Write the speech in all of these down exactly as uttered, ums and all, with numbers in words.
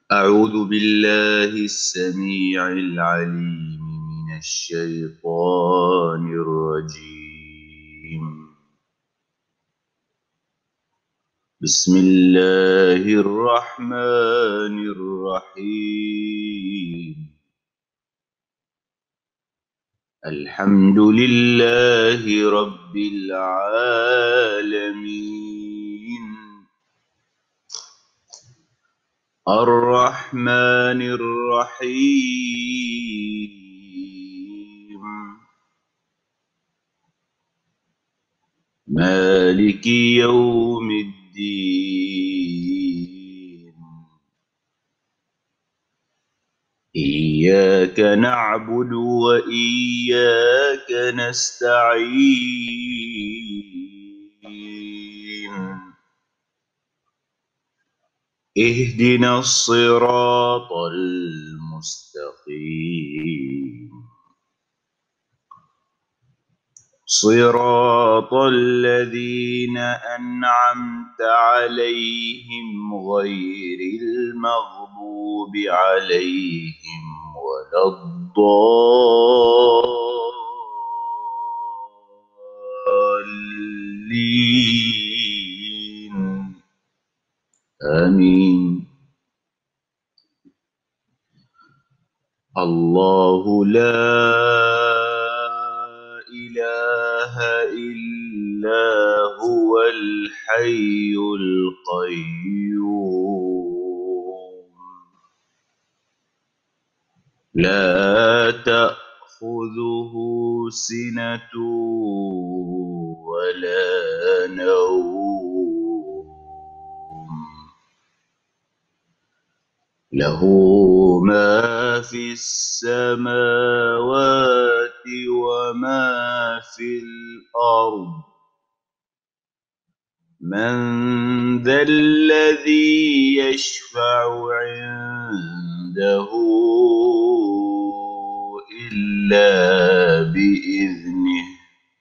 أعوذ بالله السميع العليم من الشيطان الرجيم. بسم الله الرحمن الرحيم. الحمد لله رب العالمين، الرحمن الرحيم، مالك يوم الدين. إياك نعبد وإياك نستعين. اهدنا الصراط المستقيم، صراط الذين أنعمت عليهم غير المغضوب عليهم ولا الضالين. آمين. الله لا إله إلا هو الحي القيوم، لا تأخذه سنة ولا نوم، له ما في السماوات وما في الأرض. من ذا الذي يشفع عنده إلا بإذنه،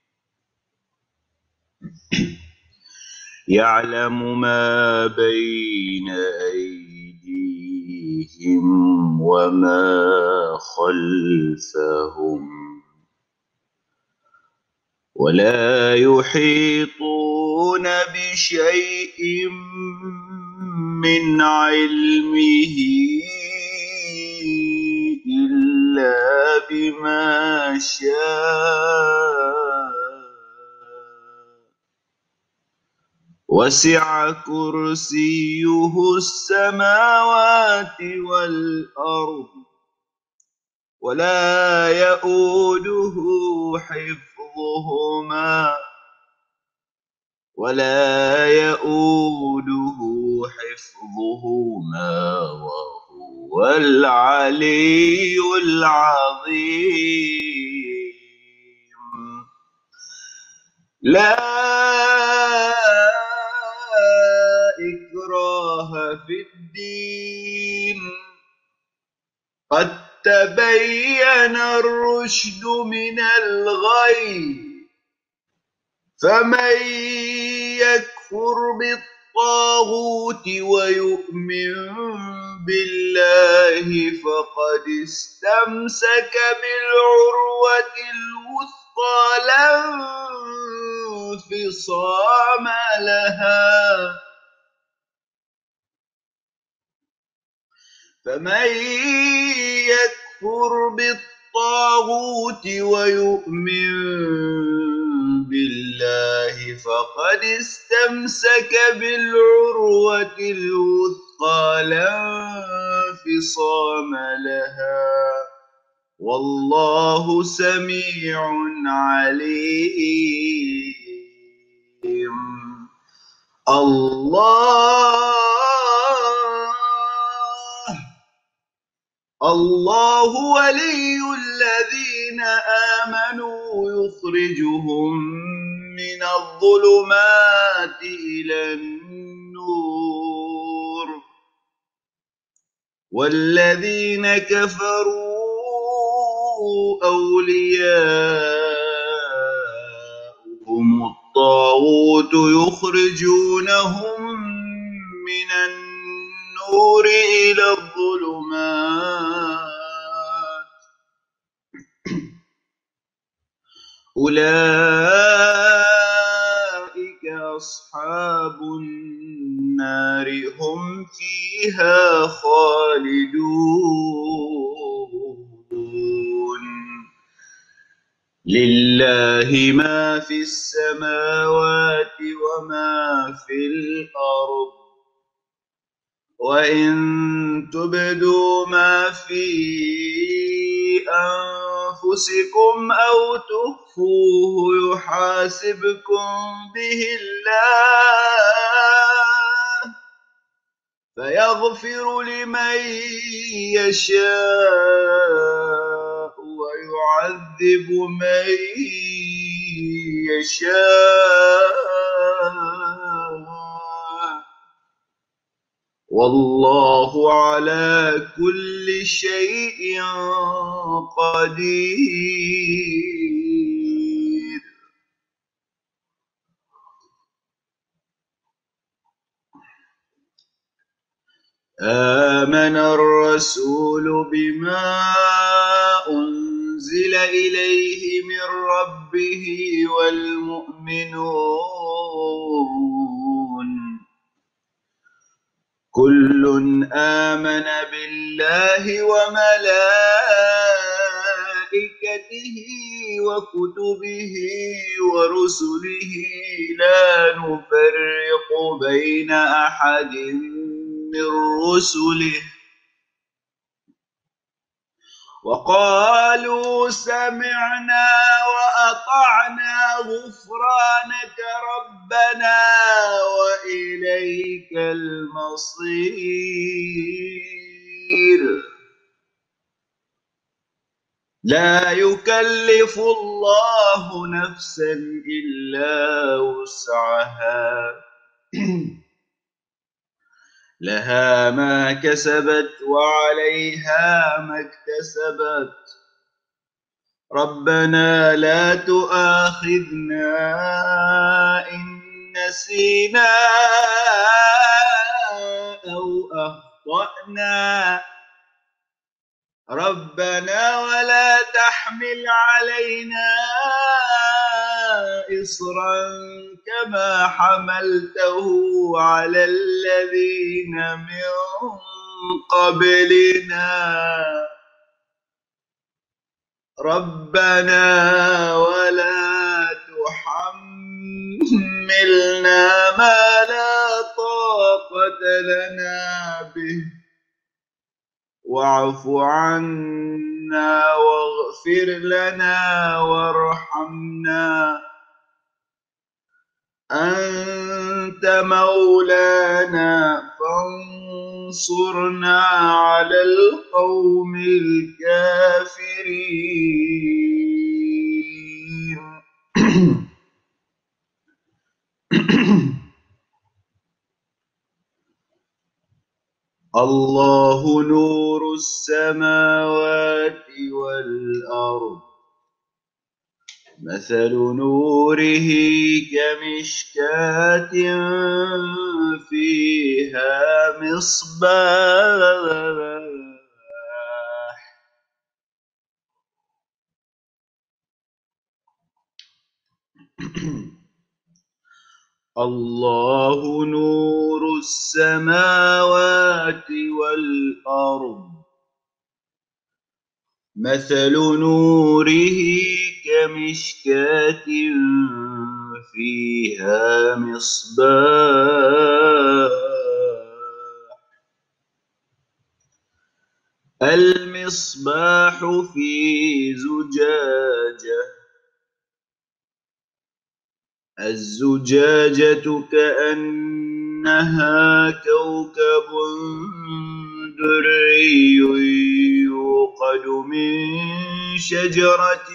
يعلم ما بين أيديهم وما خلفهم، ولا يحيطون بشيء من علمه إلا بما شاء، وسع كرسيه السماوات والأرض، ولا يؤوده حفظهما ولا يؤوده حفظهما وهو العلي العظيم. لا إكراه في الدين، قد تبين الرشد من الغي، فمن يكفر بالطاغوت ويؤمن بالله فقد استمسك بالعروة الوثقى لا انفصام لها. فمن يكفر بالطاغوت ويؤمن بالله فقد استمسك بالعروة الوثقى لا انفصام لها، والله سميع عليم. الله الله ولي الذين آمنوا يخرجهم من الظلمات إلى النور، والذين كفروا أولياؤهم الطاغوت يخرجونهم من النور النور إلى الظلمات أولئك أصحاب النار هم فيها خالدون لله ما في السماوات وما في الأرض وإن تبدوا ما في أنفسكم أو تخفوه يحاسبكم به الله فيغفر لمن يشاء ويعذب من يشاء والله على كل شيء قدير. آمن الرسول بما أنزل إليه من ربه والمؤمنون كل آمن بالله وملائكته وكتبه ورسله لا نفرق بين أحد من رسله وقالوا سمعنا وأطعنا غفرانك ربنا وإليك المصير. لا يكلف الله نفسا إلا وسعها لها ما كسبت وعليها ما اكتسبت ربنا لا تؤاخذنا إن نسينا أو أخطأنا ربنا ولا تحمل علينا إصرا كما حملته على الذين من قبلنا ربنا ولا تحملنا ما لا طاقة لنا به واعف عنا واغفر لنا وارحمنا أنت مولانا فانصرنا على القوم الكافرين. الله نور السماوات والأرض مثل نوره كمشكاة فيها مصباح الله نور السماوات والأرض مثل نوره كمشكاة فيها مصباح المصباح في زجاجة الزجاجة كأنها كوكب دري يوقد من شجرة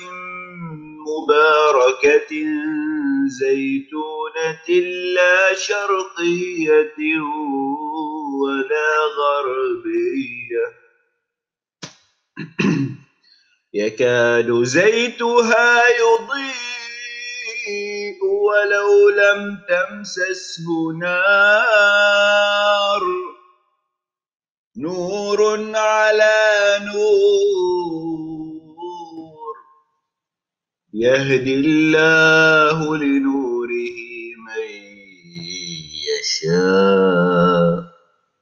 مباركة زيتونة لا شرقية ولا غربية يكاد زيتها يضيء ولو لم تمسسه نار نور على نور يهدي الله لنوره من يشاء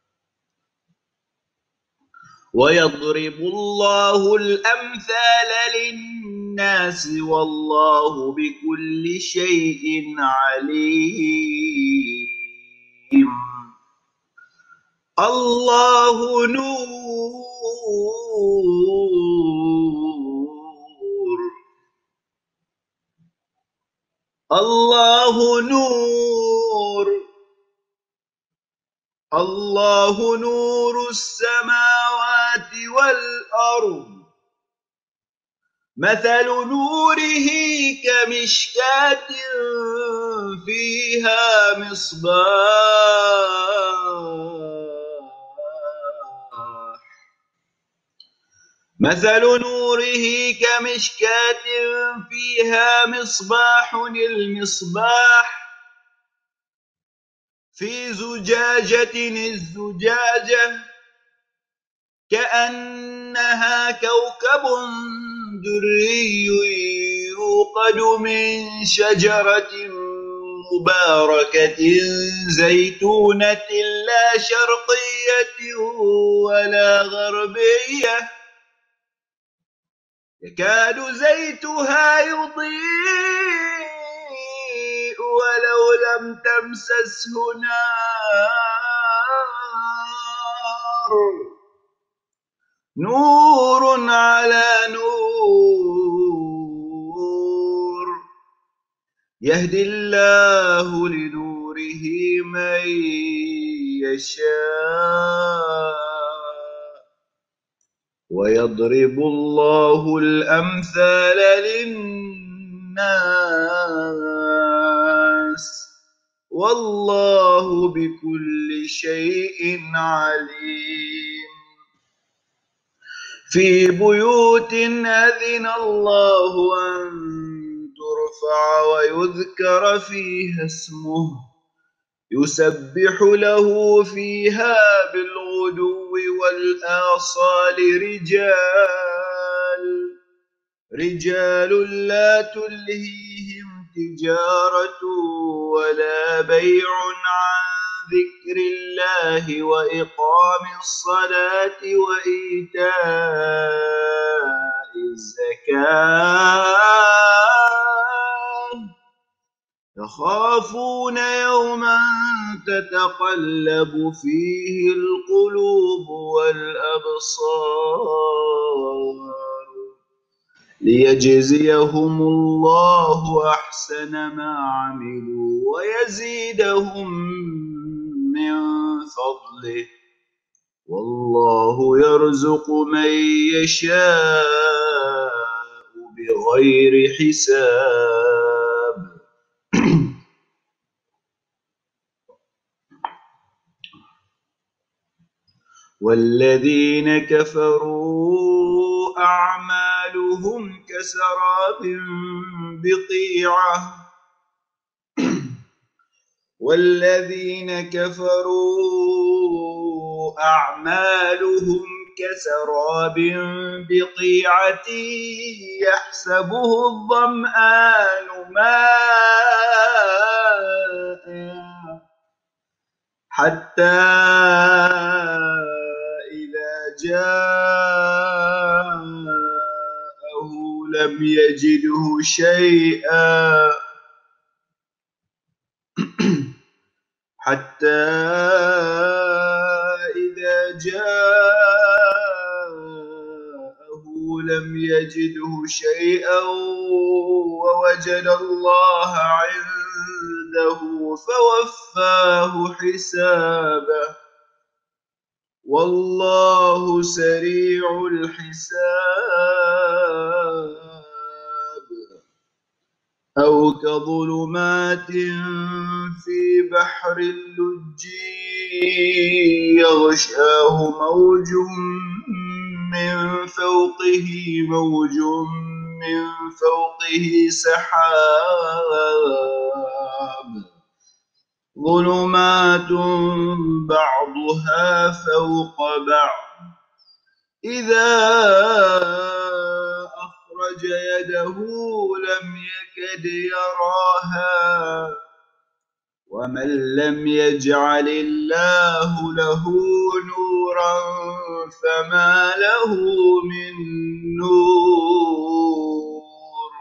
ويضرب الله الأمثال للناس والله بكل شيء عليم. الله نور الله نور الله نور السماوات والأرض مثل نوره كمشكاة فيها مصباح مثل نوره كمشكاة فيها مصباح المصباح في زجاجة الزجاجة كأنها كوكب دري يوقد من شجرة مباركة زيتونة لا شرقية ولا غربية يكاد زيتها يضيء ولو لم تمسسه نار نور على نور يهدي الله لنوره من يشاء ويضرب الله الأمثال للناس والله بكل شيء عليم. في بيوت أذن الله أن ترفع ويذكر فيها اسمه يسبح له فيها بالغدو والآصال رجال رجال لا تلهيهم تجارة ولا بيع عن ذكر الله وإقام الصلاة وإيتاء الزكاة يخافون يوما تتقلب فيه القلوب والأبصار ليجزيهم الله أحسن ما عملوا ويزيدهم من فضله والله يرزق من يشاء بغير حساب. والذين كفروا أعمالهم كسراب بقيعة والذين كفروا أعمالهم كسراب بقيعة يحسبه الظمآن ماء حتى إذا جاءه لم يجده شيئا حتى إذا جاءه لم يجده شيئا ووجد الله عنده فوفاه حسابه والله سريع الحساب. أو كظلمات في بحر اللج يغشاه موج من فوقه موج من فوقه سحاب ظلمات بعضها فوق بعض إذا أخرج يده لم يكد يراها ومن لم يجعل الله له نورا فما له من نور.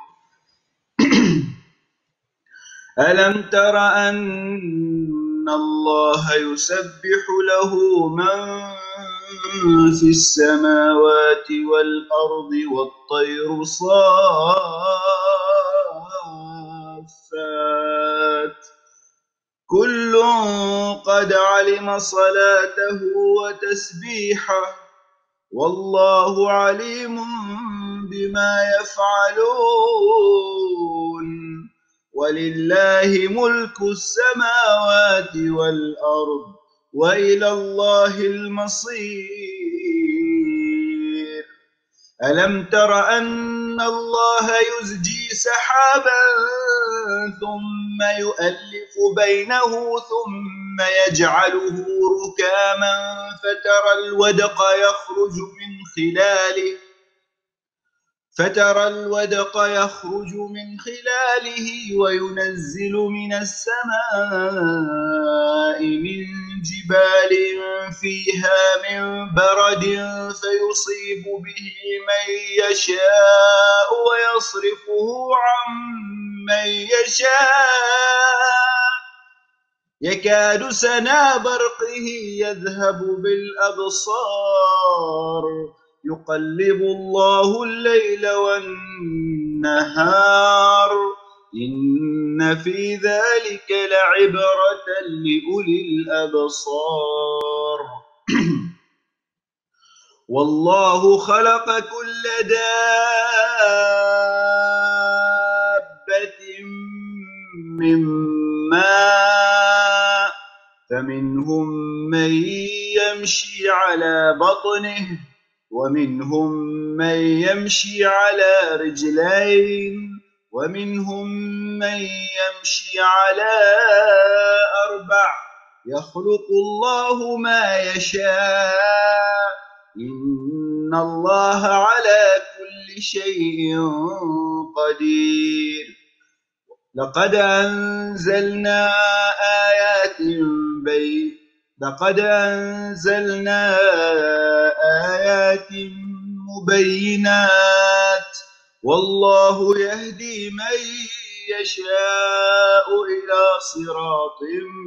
ألم تر أن الله يسبح له من في السماوات والأرض والطير صافات كل قد علم صلاته وتسبيحه والله عليم بما يفعلون. ولله ملك السماوات والأرض وإلى الله المصير. ألم تر أن الله يزجي سحابا ثم يؤلف بينه ثم يجعله ركاما فترى الودق يخرج من خلاله فترى الودق يخرج من خلاله وينزل من السماء من جبال فيها من برد فيصيب به من يشاء ويصرفه عن من يشاء يكاد سنا برقه يذهب بالأبصار يقلب الله الليل والنهار إن في ذلك لعبرة لأولي الأبصار. والله خلق كل دابة من ماء فمنهم من يمشي على بطنه ومنهم من يمشي على رجلين ومنهم من يمشي على أربع يخلق الله ما يشاء إن الله على كل شيء قدير. لقد أنزلنا آيات بين لقد أنزلنا آيات مبينات والله يهدي من يشاء إلى صراط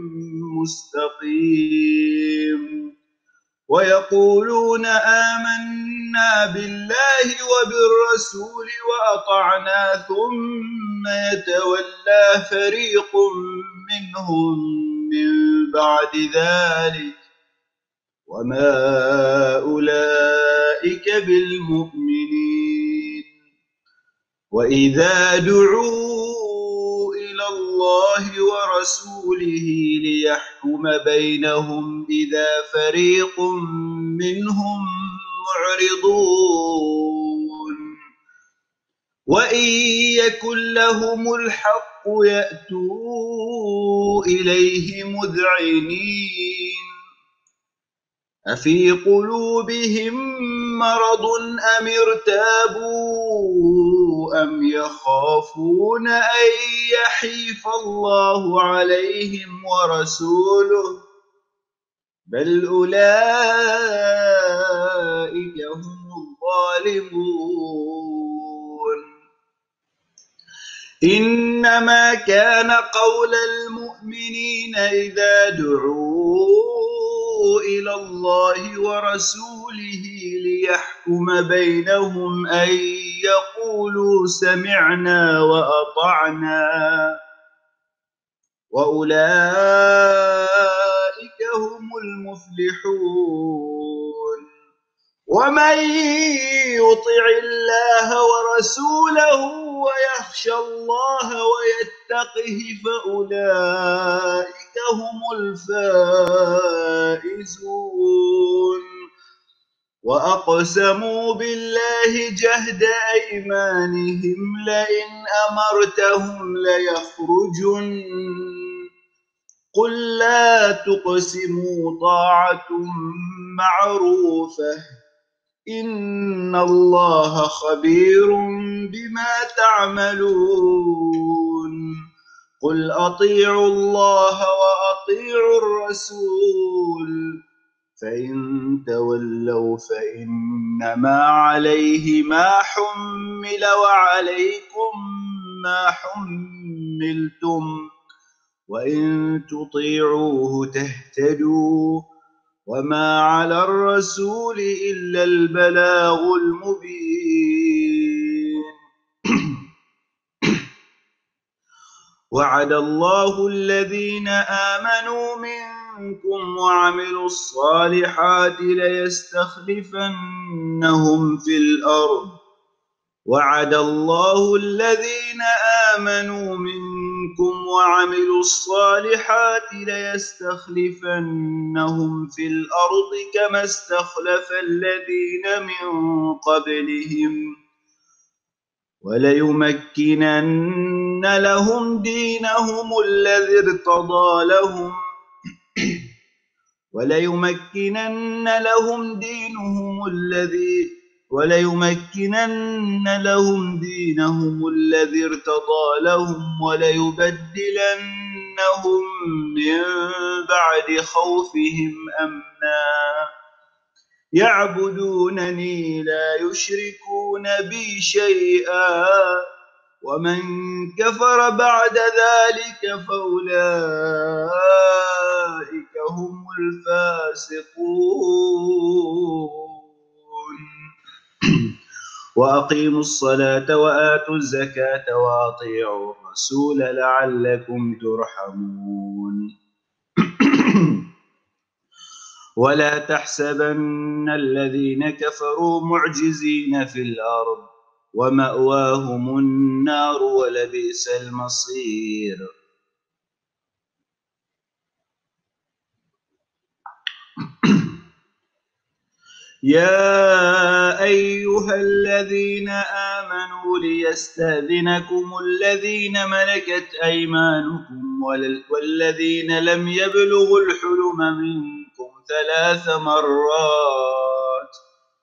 مستقيم. ويقولون آمنا بالله وبالرسول وأطعنا ثم يتولى فريق منهم من بعد ذلك وما أولئك بالمؤمنين. وإذا دعوا إلى الله ورسوله ليحكم بينهم إذا فريق منهم معرضون وإن يكن لهم الحق يأتوا إليه مذعنين أفي قلوبهم مرض أم ارتابوا أم يخافون أن يحيف الله عليهم ورسوله بل أولئك هم الظالمون. إنما كان قول المؤمنين إذا دعوا إلى الله ورسوله ليحكم بينهم أن يقولوا سمعنا وأطعنا وأولئك هم المفلحون. ومن يطع الله ورسوله ويخشى الله ويتقه فأولئك هم الفائزون. وأقسموا بالله جهد أيمانهم لئن أمرتهم ليخرجن قل لا تقسموا طاعة معروفة إن الله خبير بما تعملون قل أطيعوا الله وأطيعوا الرسول فإن تولوا فإنما عليه ما حمل وعليكم ما حملتم وإن تطيعوه تهتدوا وما على الرسول إلا البلاغ المبين وعد الله الذين آمنوا منكم وعملوا الصالحات ليستخلفنهم في الأرض وعد الله الذين آمنوا منكم وعملوا الصالحات ليستخلفنهم في الأرض كما استخلف الذين من قبلهم وليمكنن لهم دينهم الذي ارتضى لهم وليمكنن لهم دينهم الذي وليمكنن لهم دينهم الذي ارتضى لهم وليبدلنهم من بعد خوفهم أمنا يعبدونني لا يشركون بي شيئا ومن كفر بعد ذلك فأولئك هم الفاسقون وأقيموا الصلاة وآتوا الزكاة وأطيعوا الرسول لعلكم ترحمون ولا تحسبن الذين كفروا معجزين في الأرض ومأواهم النار ولبئس المصير يا أيها الذين آمنوا ليستأذنكم الذين ملكت أيمانكم والذين لم يبلغوا الحلم منكم ثلاث مرات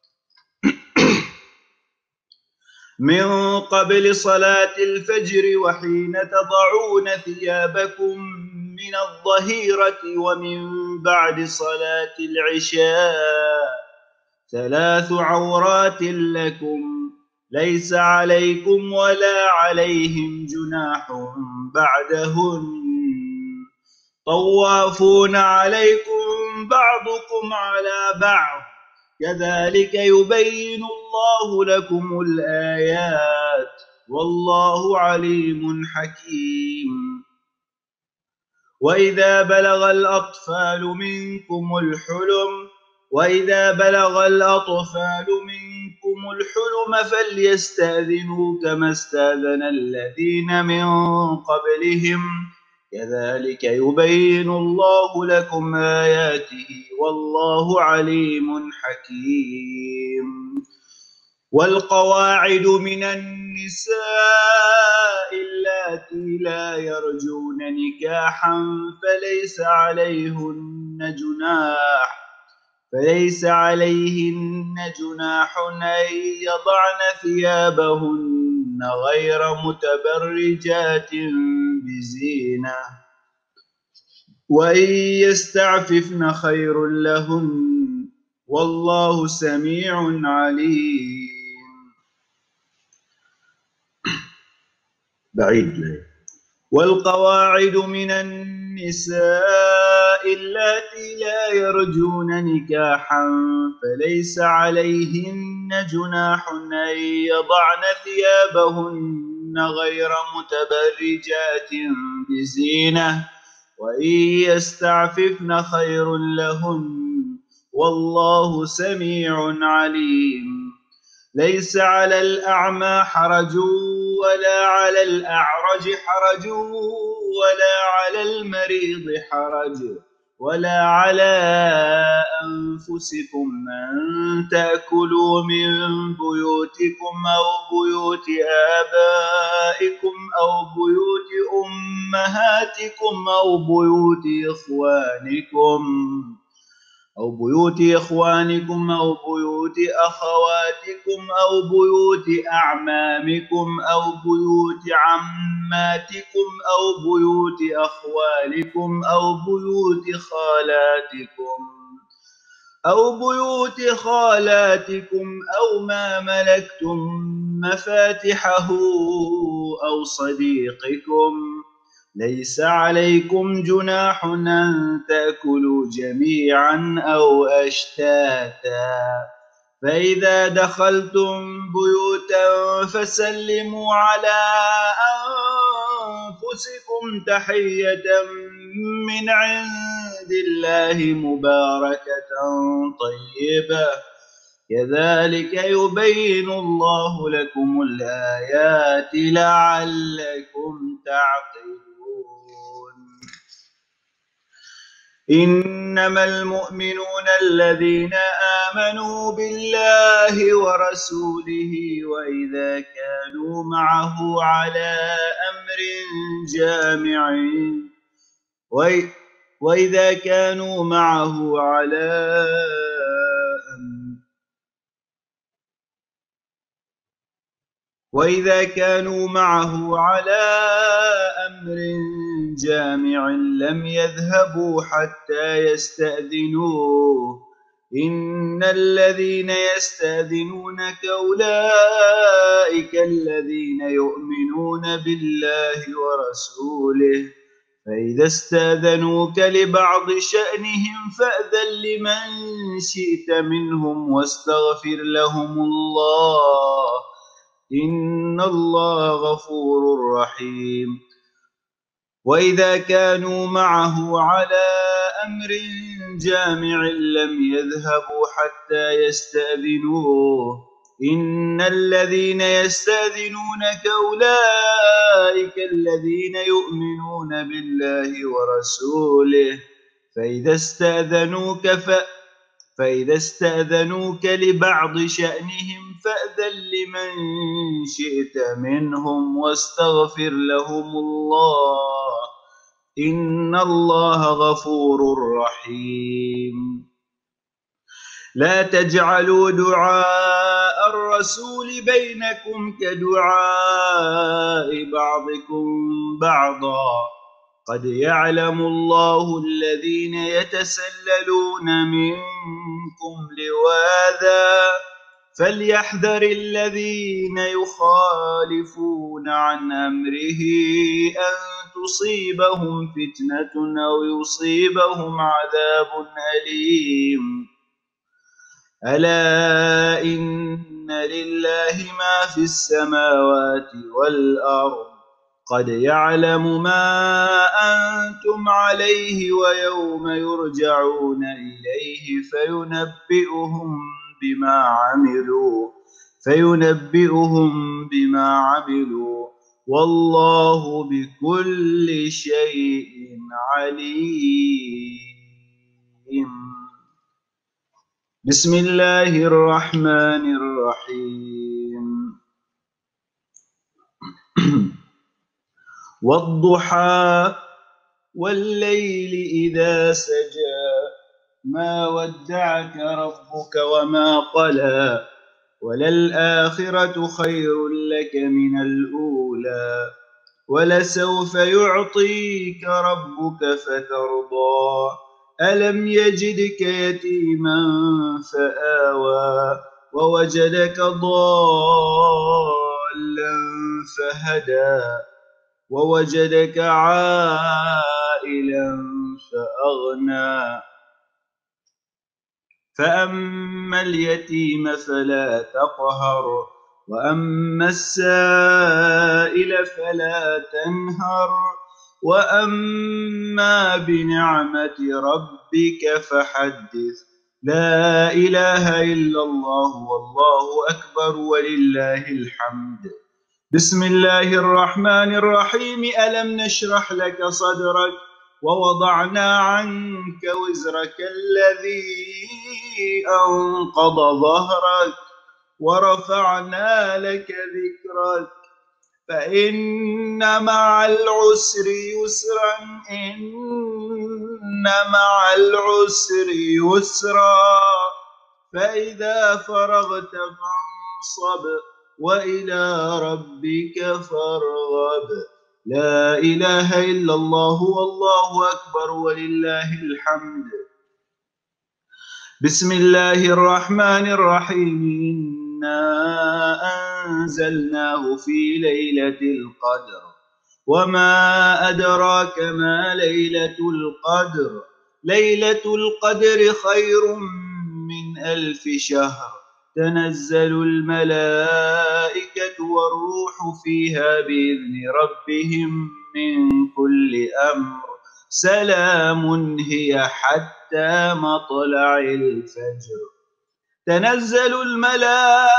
من قبل صلاة الفجر وحين تضعون ثيابكم من الظهيرة ومن بعد صلاة العشاء ثلاث عورات لكم ليس عليكم ولا عليهم جناح بعدهن طوافون عليكم بعضكم على بعض كذلك يبين الله لكم الآيات والله عليم حكيم وإذا بلغ الأطفال منكم الحلم وإذا بلغ الأطفال منكم الحلم فليستأذنوا كما استأذن الذين من قبلهم كذلك يبين الله لكم آياته والله عليم حكيم والقواعد من النساء اللاتي لا يرجون نكاحا فليس عليهن جناح فليس عليهن جناح أن يضعن ثيابهن غير متبرجات بزينة وإن يستعففن خير لهن والله سميع عليم بعيد لي والقواعد من النساء اللاتي لا يرجون نكاحا فليس عليهن جناح أن يضعن ثيابهن غير متبرجات بزينة وإن يستعففن خير لهن والله سميع عليم ليس على الأعمى حرج ولا على الأعرج حرج ولا على المريض حرج ولا على أنفسكم أن تأكلوا من بيوتكم أو بيوت آبائكم أو بيوت أمهاتكم أو بيوت إخوانكم أو بيوت إخوانكم أو بيوت أخواتكم أو بيوت أعمامكم أو بيوت عماتكم أو بيوت أخوالكم أو بيوت خالاتكم أو بيوت خالاتكم أو ما ملكتم مفاتحه أو صديقكم. ليس عليكم جناح أن تأكلوا جميعا أو أشتاتا، فإذا دخلتم بيوتا فسلموا على أنفسكم تحية من عند الله مباركة طيبة، كذلك يبين الله لكم الآيات لعلكم تعقلون. إنما المؤمنون الذين آمنوا بالله ورسوله وإذا كانوا معه على أمر جامع وإذا كانوا معه على أمر وإذا كانوا معه على أمر جامع لم يذهبوا حتى يستأذنوه. إن الذين يستأذنونك أولئك الذين يؤمنون بالله ورسوله، فإذا استأذنوك لبعض شأنهم فأذن لمن شئت منهم واستغفر لهم الله، إن الله غفور رحيم. وإذا كانوا معه على أمر جامع لم يذهبوا حتى يستأذنوه. إن الذين يستأذنونك أولئك الذين يؤمنون بالله ورسوله، فإذا استأذنوك ف فإذا استأذنوك لبعض شأنهم فأذن لمن شئت منهم واستغفر لهم الله، إن الله غفور رحيم. لا تجعلوا دعاء الرسول بينكم كدعاء بعضكم بعضا، قد يعلم الله الذين يتسللون منكم لواذا، فليحذر الذين يخالفون عن أمره أن تصيبهم فتنة أو يصيبهم عذاب أليم. ألا إن لله ما في السماوات والأرض، قد يعلم ما أنتم عليه ويوم يرجعون إليه فينبئهم بما عملوا فينبئهم بما عملوا والله بكل شيء عليم. بسم الله الرحمن الرحيم. والضحى والليل إذا سجى، ما ودعك ربك وما قلى، وللآخرة خير لك من الأولى، ولسوف يعطيك ربك فترضى. ألم يجدك يتيما فآوى، ووجدك ضالا فهدى، ووجدك عائلا فأغنى. فأما اليتيم فلا تقهر، وأما السائل فلا تنهر، وأما بنعمة ربك فحدث. لا إله إلا الله والله أكبر ولله الحمد. بسم الله الرحمن الرحيم. ألم نشرح لك صدرك ووضعنا عنك وزرك الذي أنقض ظهرك ورفعنا لك ذكرك فإن مع العسر يسرا إن مع العسر يسرا فإذا فرغت فانصب وإلى ربك فارغب. لا إله إلا الله والله أكبر ولله الحمد. بسم الله الرحمن الرحيم. إنا أنزلناه في ليلة القدر وما أدراك ما ليلة القدر ليلة القدر خير من ألف شهر تنزل الملائكة والروح فيها بإذن ربهم من كل أمر سلام هي حتى مطلع الفجر. تنزل الملائكة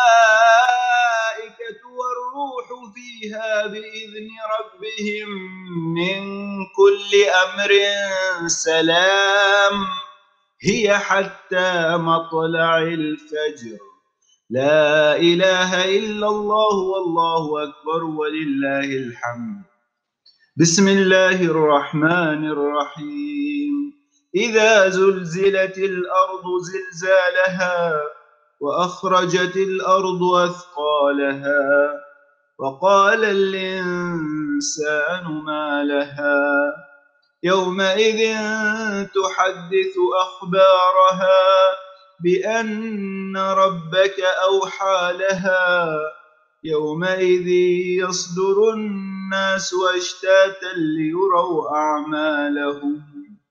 والروح فيها بإذن ربهم من كل أمر سلام هي حتى مطلع الفجر. لا إله إلا الله والله أكبر ولله الحمد. بسم الله الرحمن الرحيم. إذا زلزلت الأرض زلزالها وأخرجت الأرض أثقالها وقال الإنسان ما لها يومئذ تحدث أخبارها بأن ربك أوحى لها يومئذ يصدر الناس أشتاتا ليروا أعمالهم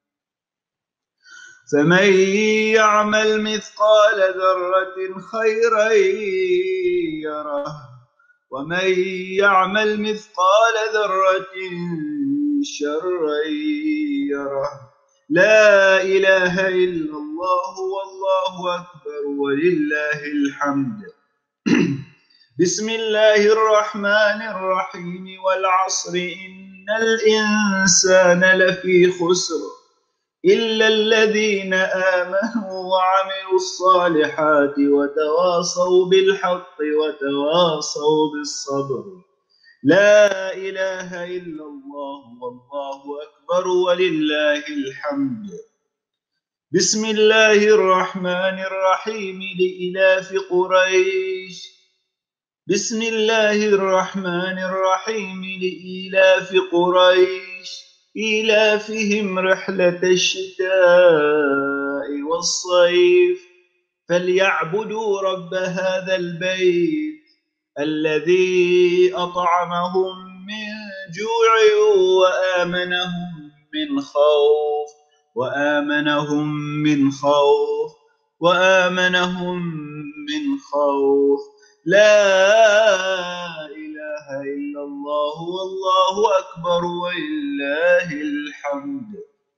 فمن يعمل مثقال ذرة خيرا يره ومن يعمل مثقال ذرة شرا يره. لا إله إلا الله والله أكبر ولله الحمد. بسم الله الرحمن الرحيم. والعصر إن الإنسان لفي خسر إلا الذين آمنوا وعملوا الصالحات وتواصوا بالحق وتواصوا بالصبر. لا إله إلا الله والله أكبر ولله الحمد. بسم الله الرحمن الرحيم. لإلاف قريش بسم الله الرحمن الرحيم. لإلاف قريش إيلافهم رحلة الشتاء والصيف فليعبدوا رب هذا البيت الذي أطعمهم من جوع وآمنهم من خوف وآمنهم من خوف وآمنهم من خوف. لا إله إلا الله والله أكبر ولله الحمد.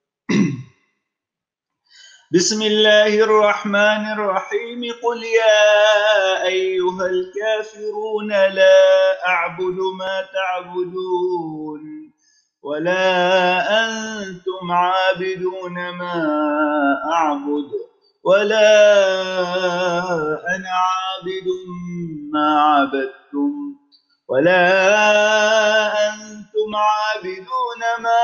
بسم الله الرحمن الرحيم. قل يا أيها الكافرون لا أعبد ما تعبدون ولا أنتم عابدون ما أعبد ولا أنا عابد ما عبدتم ولا أنتم عابدون ما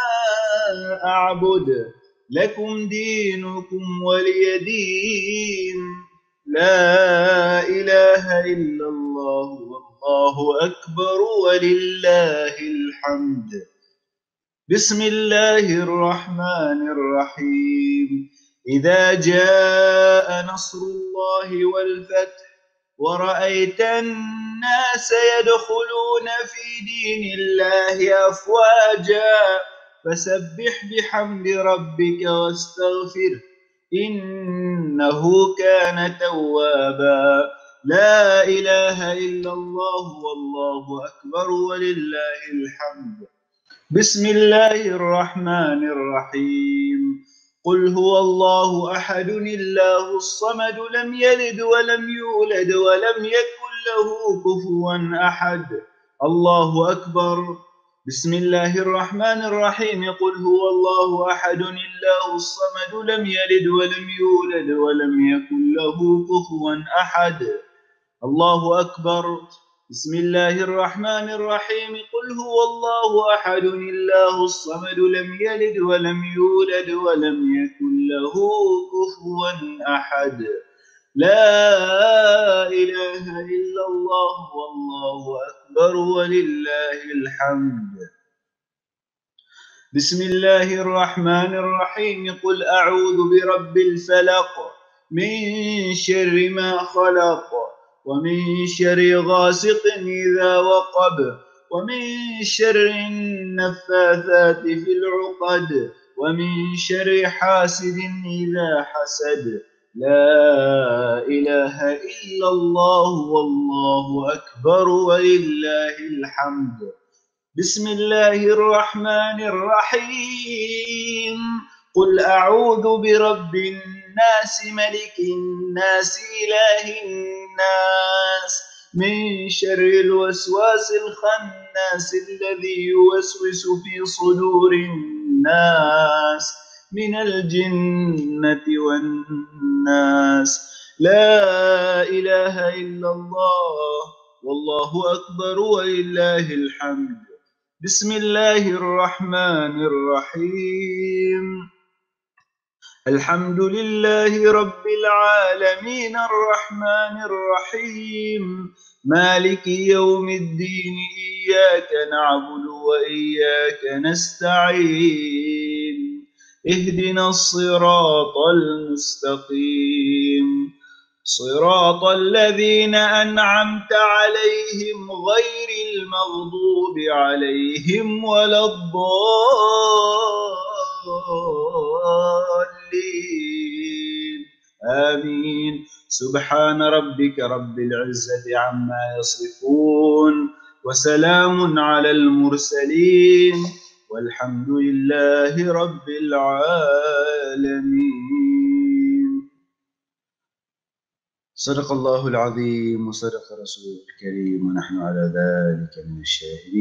أعبد لكم دينكم ولي دين. لا إله إلا الله والله أكبر ولله الحمد. بسم الله الرحمن الرحيم. إذا جاء نصر الله والفتح ورأيت الناس يدخلون في دين الله أفواجا فسبح بحمد ربك واستغفره إنه كان توابا. لا إله إلا الله والله أكبر ولله الحمد. بسم الله الرحمن الرحيم. قل هو الله أحد الله الصمد لم يلد ولم يولد ولم يكن له كفوا أحد. الله أكبر. بسم الله الرحمن الرحيم قل هو الله أحد الله الصمد لم يلد ولم يولد ولم يكن له كفوا أحد. الله أكبر. بسم الله الرحمن الرحيم قل هو الله أحد الله الصمد لم يلد ولم يولد ولم يكن له كفوا أحد. لا إله إلا الله والله أكبر ولله الحمد. بسم الله الرحمن الرحيم قل أعوذ برب الفلق من شر ما خلق ومن شر غاسق إذا وقب ومن شر النفاثات في العقد ومن شر حاسد إذا حسد. لا إله إلا الله والله أكبر ولله الحمد. بسم الله الرحمن الرحيم قل أعوذ برب الناس ملك الناس إله الناس من شر الوسواس الخناس الذي يوسوس في صدور الناس من الجنة والناس. لا إله إلا الله والله أكبر ولله الحمد. بسم الله الرحمن الرحيم الحمد لله رب العالمين الرحمن الرحيم مالك يوم الدين إياك نعبد وإياك نستعين اهدنا الصراط المستقيم صراط الذين أنعمت عليهم غير المغضوب عليهم ولا الضالين آمين. سبحان ربك رب العزة عما يصفون وسلام على المرسلين والحمد لله رب العالمين. صدق الله العظيم وصدق رسوله الكريم ونحن على ذلك من الشاهدين.